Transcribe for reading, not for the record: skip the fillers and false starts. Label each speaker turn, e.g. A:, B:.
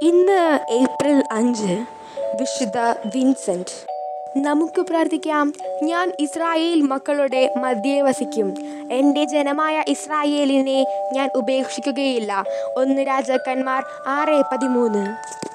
A: ഇന്ന് ഏപ്രിൽ 5, വിശുദ്ധ വിൻസെന്റ്. നമുക്ക് പ്രാർത്ഥിക്കാം. ഞാൻ ഇസ്രായേൽ മക്കളുടെ മധ്യേ വസിക്കും, എൻ്റെ ജനമായ ഇസ്രായേലിനെ ഞാൻ ഉപേക്ഷിക്കുകയില്ല. 1 രാജാക്കന്മാർ 6:13.